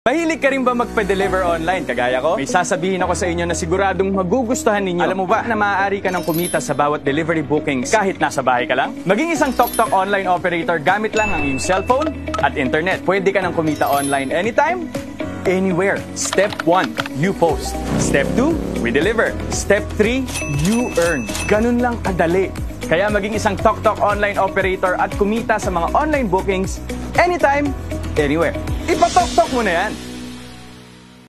Mahilig ka rin ba magpa-deliver online kagaya ko? May sasabihin ako sa inyo na siguradong magugustuhan ninyo. Alam mo ba na maaari ka ng kumita sa bawat delivery bookings kahit nasa bahay ka lang? Maging isang TokTok online operator gamit lang ang iyong cellphone at internet. Pwede ka ng kumita online anytime, anywhere. Step 1, you post. Step 2, we deliver. Step 3, you earn. Ganun lang kadali. Kaya maging isang TokTok online operator at kumita sa mga online bookings anytime, anywhere. Ipatok-tok mo na yan!